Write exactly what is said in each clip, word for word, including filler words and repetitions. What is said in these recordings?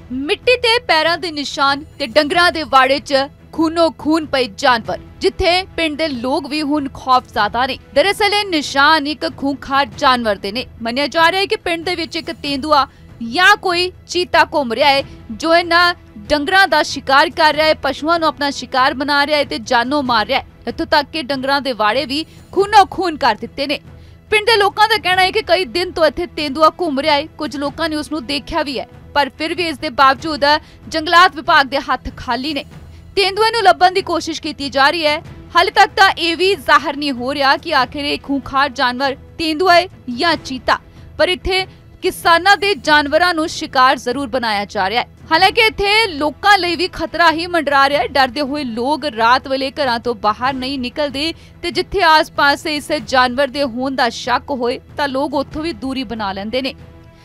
मिट्टी ते पैरां दे निशान ते डंगरां दे वाड़े च खूनो खून पए जानवर, जिथे पिंड दे लोग भी हुण खौफज़दा ने। दरअसल ये निशान एक खूंखार जानवर दे ने। मन्निया जा रहा है कि पिंड दे विच इक तेंदुआ या कोई चीता घूम रहा है जो इन्हां डंगरां दा शिकार कर रहा है, पशुआं नूं अपना शिकार बना रहा है ते जानों मार रहा है। इत्थों तक कि डंगरां दे वाड़े भी खूनो खून कर दित्ते ने। पिंड दे लोकां दा कहना है कि कई दिन तो इत्थे तेंदुआ घूम रहा है, कुछ लोकां ने उसनूं देखिया भी है, पर फिर भी इस दे बावजूद जंगलात विभाग दे हत्थ खाली ने। तेंदुए नूं लभण दी कोशिश कीती जा रही है। हाले तक तां इह वी ज़ाहिर नहीं हो रहा कि आखिर इह खूंखार जानवर तेंदुआ है या चीता, पर इत्थे किसानां दे जानवरां नूं शिकार जरूर बनाया जा रहा है। हालांकि इत्थे लोकां लई भी खतरा ही मंडरा रहा है। डरदे होए लोग रात वेले घरां तो बाहर नहीं निकलदे ते जिथे आस पास इस जानवर दे होण दा शक होए तां लोग उत्थों भी दूरी बना लैंदे ने।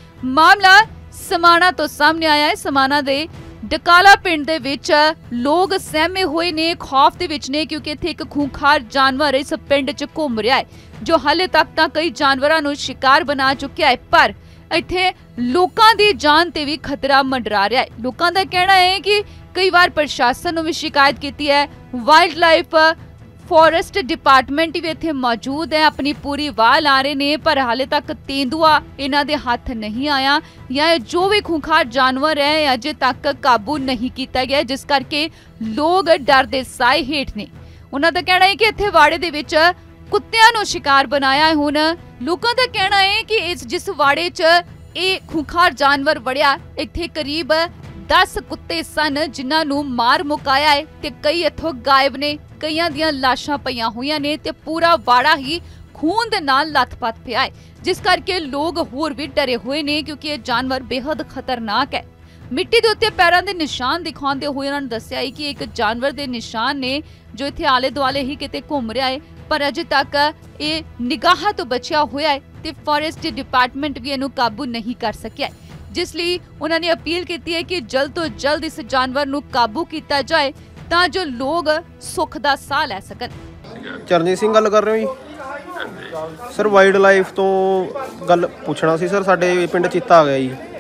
मामला समाणा तो सामने आया है। समाणा दे डकाला पिंड दे विच लोग सहमे होए ने, खौफ दे विच ने, क्योंकि इत्थे एक खूंखार जानवर इस पिंड च घूम रहा है जो हाले तक तां कई जानवरां नूं शिकार बना चुक्या है, पर इत्थे लोकां दी जान ते भी खतरा मंडरा रहा है। लोकां दा कहना है कि कई बार प्रशासन नूं भी शिकायत कीती है, वाइल्ड लाइफ फॉरेस्ट डिपार्टमेंट भी इत्थे मौजूद है, अपनी पूरी वाह ला रहे ने, पर हाले तक तेंदुआ इन्हां दे हत्थ नहीं आया या जो भी खूंखार जानवर है अजे तक काबू नहीं किया गया, जिस करके लोग डर दे साए हेठ ने। उन्हां दा कहना है कि इत्थे वाड़े दे विच कुत्तियां नूं शिकार बनाया है। हुण लोकां दा कहना है कि इस जिस वाड़े च ये खूंखार जानवर वड़िया, इत्थे करीब दस कुत्ते सन जिन्हां नूं मार मुकाया है ते कई इत्थों गायब ने, कईयां दियां लाशां पईयां होईयां ने ते पूरा वाड़ा ही खून दे नाल लथपथ पिया है, जिस करके लोग होर भी डरे हुए ने क्योंकि ये जानवर बेहद खतरनाक है। मिट्टी दे उत्ते पैरां दे निशान दिखाउंदे होए उन्हां ने दस्सिया है कि एक जानवर दे निशान ने जो इत्थे आले दुआले ही किते घूम रहा है, पर अजे तक ये निगाह तो बचिया हुआ है ते फॉरेस्ट डिपार्टमेंट भी इहनूं काबू नहीं कर सकिया, जिस लई उन्हां ने अपील की है कि जल्द तो जल्द इस जानवर नूं काबू किया जाए तां जो लोग सुख दा साह लै सकन। चरणजीत सिंह गल कर रहे हो जी सर? वाइल्ड लाइफ तो गल पुछना सी सर। साडे पिंड चीता आ गया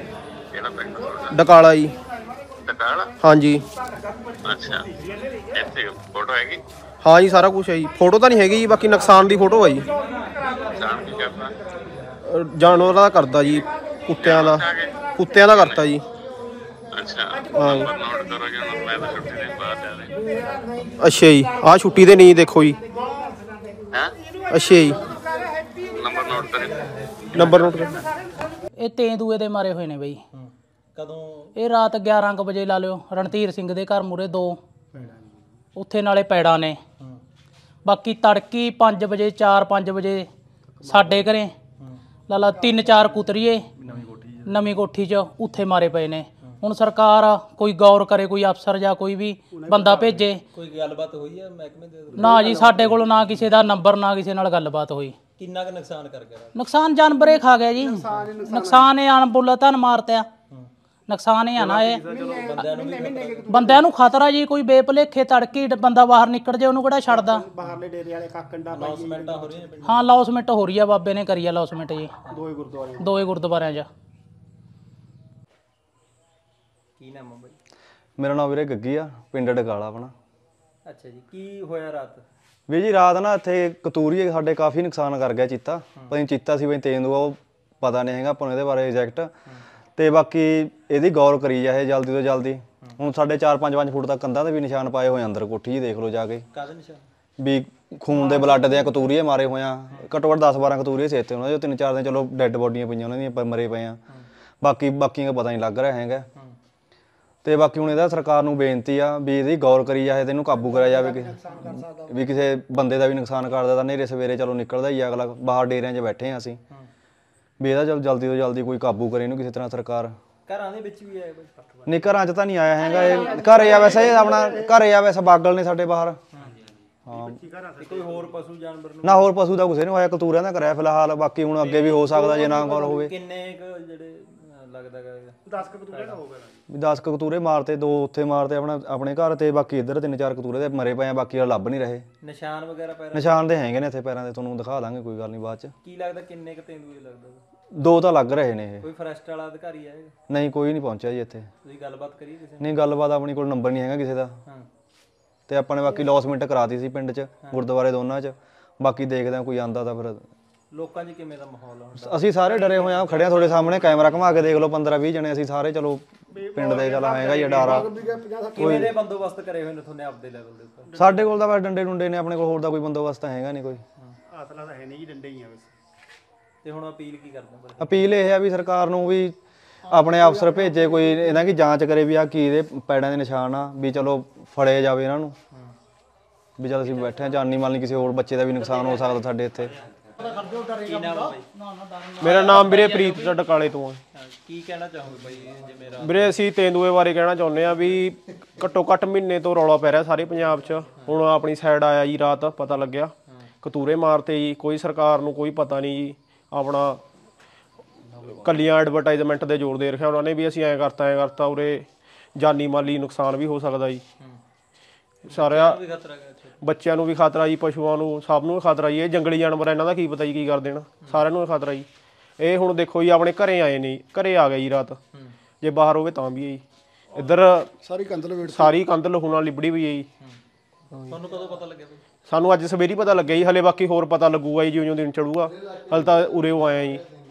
जी, डकाला जी। डकाला? हाँ जी। अच्छा, ਇੱਥੇ ਫੋਟੋ ਹੈਗੀ? हाँ जी, सारा कुछ है जी। फोटो तो नहीं हैगी जी, बाकी नुकसान की फोटो है जी। नुकसान की करदा? जानवर का करदा जी, कुत्तियां दा कुत्तियां दा करता जी। अच्छा, हाँ नंबर नोट करो जी, ਹੁਣ ਮੈਂ ਤਾਂ ਛੁੱਟੀ ਦੇ ਬਾਅਦ ਆ ਰਹੇ। अच्छा जी, आ छुट्टी ते नहीं देखो जी। हैं? अच्छा जी, ਨੰਬਰ ਨੋਟ ਕਰੇ। नंबर नोट कर। ਇਹ ਤੇਂਦੂਏ ਦੇ ਮਾਰੇ ਹੋਏ ਨੇ ਬਈ। ਕਦੋਂ? ਇਹ ਰਾਤ ਗਿਆਰਾਂ ਕੁ ਵਜੇ ਲਾ ਲਿਓ। ਰਣਧੀਰ ਸਿੰਘ ਦੇ ਘਰ ਮੂਰੇ ਦੋ ਉੱਥੇ ਨਾਲੇ ਪੈੜਾਂ ਨੇ। ਬਾਕੀ ਤੜਕੀ ਪੰਜ ਵਜੇ ਚਾਰ ਪੰਜ ਵਜੇ ਸਾਡੇ ਘਰੇ ਲਾ ਲਾ ਤਿੰਨ ਚਾਰ ਕੁਤਰੀਏ ਨਵੀਂ ਕੋਠੀ 'ਚ ਉੱਥੇ ਮਾਰੇ ਪਏ ਨੇ। ਹੁਣ ਸਰਕਾਰ ਕੋਈ ਗੌਰ ਕਰੇ, ਕੋਈ ਅਫਸਰ ਜਾਂ ਕੋਈ ਵੀ ਬੰਦਾ ਭੇਜੇ। ਕੋਈ ਗੱਲਬਾਤ ਹੋਈ ਹੈ ਮਹਿਕਮੇ ਦੇ? ਨਾ ਜੀ, ਸਾਡੇ ਕੋਲ ਨਾ ਕਿਸੇ ਦਾ ਨੰਬਰ, ਨਾ ਕਿਸੇ ਨਾਲ ਗੱਲਬਾਤ ਹੋਈ। ਕਿੰਨਾ ਕੁ ਨੁਕਸਾਨ ਕਰ ਗਿਆ? ਨੁਕਸਾਨ ਜਾਨਵਰੇ ਖਾ ਗਿਆ ਜੀ। ਨੁਕਸਾਨ ਇਹ ਅਣਬੁੱਲਾ ਧਨ ਮਾਰਤਿਆ। ਨੁਕਸਾਨ ਇਹ ਆ ਨਾ, ਇਹ ਬੰਦਿਆਂ ਨੂੰ ਖਤਰਾ ਜੀ। ਕੋਈ ਬੇਭਲੇਖੇ ਤੜਕੀ ਬੰਦਾ ਬਾਹਰ ਨਿਕਲ ਜੇ ਉਹਨੂੰ ਕਿਹੜਾ ਛੱਡਦਾ। ਬਾਹਰਲੇ ਡੇਰੇ ਵਾਲੇ ਕਾਕੰਡਾ ਲੌਸਮੈਂਟ ਹੋ ਰਹੀ ਹੈ। ਹਾਂ, ਲੌਸਮੈਂਟ ਹੋ ਰਹੀ ਆ, ਬਾਬੇ ਨੇ ਕਰੀ ਆ ਲੌਸਮੈਂਟ ਜੀ ਦੋਏ ਗੁਰਦੁਆਰੇ ਦੋਏ ਗੁਰਦੁਆਰਿਆਂ 'ਚ। ਕੀ ਨਾਮ ਹੈ ਬਾਈ? ਮੇਰਾ ਨਾਮ ਵੀਰੇ ਗੱਗੀ ਆ, ਪਿੰਡ ਡਕਾਲਾ ਆਪਣਾ। ਅੱਛਾ ਜੀ, ਕੀ ਹੋਇਆ ਰਾਤ? ਵੀ ਜੀ ਰਾਤ ਨਾ ਇੱਥੇ ਕਤੂਰੀਏ ਸਾਡੇ ਕਾਫੀ ਨੁਕਸਾਨ ਕਰ ਗਿਆ ਚੀਤਾ। ਪਤਾ ਨਹੀਂ ਚੀਤਾ ਸੀ ਬਈ ਤੇਂਦੂਆ, ਉਹ ਪਤਾ ਨਹੀਂ ਹੈਗਾ ਆਪਾਂ ਨੂੰ ਇਹਦੇ ਬਾਰੇ ਐਗਜ਼ੈਕਟ। ਤੇ ਬਾਕੀ ਇਹਦੀ ਗੌਰ ਕਰੀ ਜਾਏ ਜਲਦੀ ਤੋਂ ਜਲਦੀ। ਹੁਣ ਸਾਡੇ ਚਾਰ ਪੰਜ ਪੰਜ ਫੁੱਟ ਤੱਕ ਕੰਧਾਂ 'ਤੇ ਵੀ ਨਿਸ਼ਾਨ ਪਾਏ ਹੋਏ ਅੰਦਰ ਕੋਠੀ 'ਚ, ਦੇਖ ਲਓ ਜਾ ਕੇ। ਕਾਹਦੇ ਨਿਸ਼ਾਨ? ਵੀ ਖੂਨ ਦੇ ਬਲੱਡ ਦੇ ਕਤੂਰੀਏ ਮਾਰੇ ਹੋਏ ਆ। ਘੱਟੋ ਘੱਟ ਦਸ ਬਾਰਾਂ ਕਤੂਰੀਏ ਸੀ ਇੱਥੇ ਉਹਨਾਂ ਦੇ। ਤਿੰਨ ਚਾਰ ਦਿਨ ਚਲੋ ਡੈੱਡ ਬੋਡੀਆਂ ਪਈਆਂ ਉਹਨਾਂ ਦੀਆਂ, ਮਰੇ ਪਏ ਆ। ਬਾਕੀ ਬਾਕੀਆਂ ਦਾ ਪਤਾ ਨਹੀਂ ਲੱਗ ਰਿਹਾ ਹੈਗਾ। ਤੇ ਬਾਕੀ ਹੁਣ ਇਹਦਾ ਸਰਕਾਰ ਨੂੰ ਬੇਨਤੀ ਆ ਵੀ ਇਹਦੀ ਗੌਰ ਕਰੀ ਜਾਏ ਤੇ ਇਹਨੂੰ ਕਾਬੂ ਕਰਿਆ ਜਾਵੇ ਕਿ ਵੀ ਕਿਸੇ ਬੰਦੇ ਦਾ ਵੀ ਨੁਕਸਾਨ ਕਰਦਾ ਤਾਂ ਨੇਰੇ ਸਵੇਰੇ ਚਲੋ ਨਿਕਲਦਾ ਹੀ ਅਗਲਾ। ਬਾਹਰ ਡੇਰਿਆਂ 'ਚ ਬੈਠੇ ਆ ਅਸੀਂ, ਵੀ ਇਹਦਾ ਚਲ ਜਲਦੀ ਤੋਂ ਜਲਦੀ ਕੋਈ ਕਾਬੂ ਕਰੇ ਇਹਨੂੰ ਕਿਸੇ ਤਰ੍ਹਾਂ ਸਰਕਾਰ। ਘਰਾਂ ਦੇ ਵਿੱਚ ਵੀ ਆਇਆ? ਨਹੀਂ, ਘਰਾਂ 'ਚ ਤਾਂ ਨਹੀਂ ਆਇਆ ਹੈਗਾ। ਇਹ ਘਰੇ ਆ ਵੈਸੇ, ਇਹ ਆਪਣਾ ਘਰੇ ਆ ਵੈਸੇ, ਬਾਗਲ ਨੇ ਸਾਡੇ ਬਾਹਰ। ਹਾਂ, ਕੋਈ ਹੋਰ ਪਸ਼ੂ ਜਾਨਵਰ ਨਾ? ਹੋਰ ਪਸ਼ੂ ਦਾ ਕਿਸੇ ਨੇ ਹੋਇਆ, ਕਤੂਰਿਆਂ ਦਾ ਕਰਿਆ ਫਿਲਹਾਲ। ਬਾਕੀ ਹੁਣ ਅੱਗੇ ਵੀ ਹੋ ਸਕਦਾ ਜੇ ਨਾ ਗੌਰ ਹੋਵੇ। ਕਿੰਨੇ ਜਿਹੜੇ ਲੱਗਦਾ ਦਸ ਕਤੂਰੇ ਦਾ ਹੋ ਗਿਆ? ਦਸ ਕਤੂਰੇ ਮਾਰਤੇ, ਦੋ ਉੱਥੇ ਮਾਰਤੇ ਆਪਣਾ ਆਪਣੇ ਘਰ ਤੇ, ਬਾਕੀ ਇੱਧਰ ਤਿੰਨ ਚਾਰ ਕਤੂਰੇ ਦੇ ਮਰੇ ਪਏ ਆ, ਬਾਕੀ ਲੱਭ ਨਹੀਂ ਰਹੇ। ਨਿਸ਼ਾਨ ਵਗੈਰਾ ਪੈਰਾਂ? ਨਿਸ਼ਾਨ ਤੇ ਹੈਗੇ ਨੇ ਇੱਥੇ ਪੈਰਾਂ ਦੇ, ਤੁਹਾਨੂੰ ਦਿਖਾ ਦਾਂਗੇ, ਕੋਈ ਗੱਲ ਨਹੀਂ ਬਾਅਦ 'ਚ। ਕੀ ਲੱਗਦਾ ਕਿੰਨੇ ਕੁ ਤੇਂਦੂਏ ਲੱਗਦਾ? ਦੋ ਤਾਂ ਲੱਗ ਰਹੇ ਨੇ ਇਹ। ਕੋਈ ਫੋਰੈਸਟ ਵਾਲਾ ਅਧਿਕਾਰੀ ਆਏਗਾ? ਨਹੀਂ, ਕੋਈ ਨਹੀਂ ਪਹੁੰਚਿਆ ਜੀ ਇੱਥੇ। ਤੁਸੀਂ ਗੱਲਬਾਤ ਕਰੀ ਕਿਸੇ ਨਹੀਂ, ਗੱਲਬਾਤ ਆਪਣੀ ਕੋਲ ਨੰਬਰ ਨਹੀਂ ਹੈਗਾ ਕਿਸੇ ਦਾ। ਹਾਂ ਤੇ ਆਪਾਂ ਨੇ ਬਾਕੀ ਲੌਸਮੈਂਟ ਕਰਾਤੀ ਸੀ ਪਿੰਡ 'ਚ, ਗੁਰਦੁਆਰੇ ਦੋਨਾਂ 'ਚ। ਬਾਕੀ ਦੇਖਦੇ ਹਾਂ ਕੋਈ ਆਂਦਾ ਤਾਂ ਫਿਰ। ਲੋਕਾਂ 'ਚ ਕਿਵੇਂ ਦਾ ਮਾਹੌਲ ਆ? ਅਸੀਂ ਸਾਰੇ ਡਰੇ ਹੋਏ ਆ, ਖੜਿਆ ਤੁਹਾਡੇ ਸਾਹਮਣੇ, ਕੈਮਰਾ ਘੁਮਾ ਕੇ ਦੇਖ ਲਓ, ਪੰਦਰਾਂ ਵੀਹ ਜਣੇ ਅਸੀਂ ਸਾਰੇ। ਚਲੋ ਪਿੰਡ ਦੇ ਚੱਲ ਹੈਗਾ ਹੀ ਡਾਰਾ। ਕਿਵੇਂ ਦੇ ਬੰਦੋਬਸਤ ਕਰੇ ਹੋਏ ਨੇ ਤੁਹਾਨੇ ਆਪਦੇ ਲੈਵਲ ਦੇ ਉੱਪਰ? ਸਾਡੇ ਕੋਲ ਤਾਂ ਬਸ ਡੰਡੇ ਡੁੰਡੇ ਨੇ, ਆਪਣੇ ਕੋਲ ਹੋਰ ਦਾ ਕੋਈ ਬੰਦੋਬਸਤ ਤਾਂ ਹੈਗਾ ਨਹੀਂ ਕੋਈ। ਅਸਲਾ ਤਾਂ ਹੈ ਨਹੀਂ ਜੀ, ਡੰਡੇ ਹੀ ਆ ਬਸ। ਤੇ ਹੁਣ ਅਪੀਲ ਕੀ ਕਰਦੇ? ਅਪੀਲ ਇਹ ਹੈ ਵੀ ਸਰਕਾਰ ਨੂੰ ਵੀ ਆਪਣੇ ਅਫਸਰ ਭੇਜੇ, ਕੋਈ ਇਹਨਾਂ ਦੀ ਜਾਂਚ ਕਰੇ ਵੀ ਆ ਕੀ ਇਹਦੇ ਪੈੜਾਂ ਦੇ ਨਿਸ਼ਾਨ ਆ, ਵੀ ਚਲੋ ਫੜੇ ਜਾਵੇ ਇਹਨਾਂ ਨੂੰ। ਵੀ ਚਲ ਅਸੀਂ ਬੈਠੇ ਆ, ਜਾਨੀ ਮਾਲ ਨਹੀਂ, ਕਿਸੇ ਹੋਰ ਬੱਚੇ ਦਾ ਵੀ ਨੁਕਸਾਨ ਹੋ ਸਕਦਾ ਸਾਡੇ ਇੱਥੇ। ਕੀ ਨਾਮ ਹੈ ਬਾਈ? ਮੇਰਾ ਨਾਮ ਵੀਰੇ ਪ੍ਰੀਤ ਡਕਾਲੇ ਤੋਂ ਆ। ਕੀ ਕਹਿਣਾ ਚਾਹੋਗੇ ਬਾਈ ਜਿਵੇਂ ਰਾਤ? ਵੀਰੇ ਅਸੀਂ ਤੇਂਦੂਏ ਬਾਰੇ ਕਹਿਣਾ ਚਾਹੁੰਦੇ ਆ ਵੀ ਘੱਟੋ ਘੱਟ ਮਹੀਨੇ ਤੋਂ ਰੌਲਾ ਪੈ ਰਿਹਾ ਸਾਰੇ ਪੰਜਾਬ 'ਚ। ਹੁਣ ਆਪਣੀ ਸਾਈਡ ਆਇਆ ਜੀ, ਰਾਤ ਪਤਾ ਲੱਗਿਆ ਕਤੂਰੇ ਮਾਰਤੇ ਜੀ। ਕੋਈ ਸਰਕਾਰ ਨੂੰ ਕੋਈ ਪਤਾ ਨਹੀਂ ਜੀ, ਆਪਣਾ ਕੱਲੀਆਂ ਐਡਵਰਟਾਈਜ਼ਮੈਂਟ ਦੇ ਜ਼ੋਰ ਦੇ ਰੱਖਿਆ ਉਹਨਾਂ ਨੇ ਵੀ ਅਸੀਂ ਐਂ ਕਰਤਾ ਐਂ ਕਰਤਾ। ਉਰੇ ਜਾਨੀ ਮਾਲੀ ਨੁਕਸਾਨ ਵੀ ਹੋ ਸਕਦਾ ਜੀ। ਸਾਰਿਆਂ ਬੱਚਿਆਂ ਨੂੰ ਵੀ ਖਤਰਾ ਜੀ, ਪਸ਼ੂਆਂ ਨੂੰ, ਸਭ ਨੂੰ ਖਤਰਾ ਜੀ। ਇਹ ਜੰਗਲੀ ਜਾਨਵਰ ਇਹਨਾਂ ਦਾ ਕੀ ਪਤਾ ਜੀ ਕੀ ਕਰ ਦੇਣ, ਸਾਰਿਆਂ ਨੂੰ ਖਤਰਾ ਜੀ। ਇਹ ਹੁਣ ਦੇਖੋ ਜੀ ਆਪਣੇ ਘਰੇ ਆਏ ਨੇ, ਘਰੇ ਆ ਗਏ ਜੀ ਰਾਤ। ਜੇ ਬਾਹਰ ਹੋਵੇ ਤਾਂ ਵੀ ਹੈ ਜੀ। ਇੱਧਰ ਸਾਰੀ ਕੰਧ ਲਵੇੜ ਸਾਰੀ ਕੰਧ ਲਹੂ ਨਾਲ ਲਿਬੜੀ ਵੀ ਹੈ ਜੀ। ਤੁਹਾਨੂੰ ਕਦੋਂ ਪਤਾ ਲੱਗਿਆ? ਸਾਨੂੰ ਅੱਜ ਸਵੇਰੇ ਪਤਾ ਲੱਗਿਆ ਜੀ, ਹਲੇ ਬਾਕੀ ਹੋਰ ਪਤਾ ਲੱਗੂਗਾ ਜੀ ਜਿਉਂ ਜਿਉਂ ਦਿਨ ਚੜੂਗਾ। ਹਲੇ ਤਾਂ ਉਰੇ ਉਹ ਆਏ ਜੀ।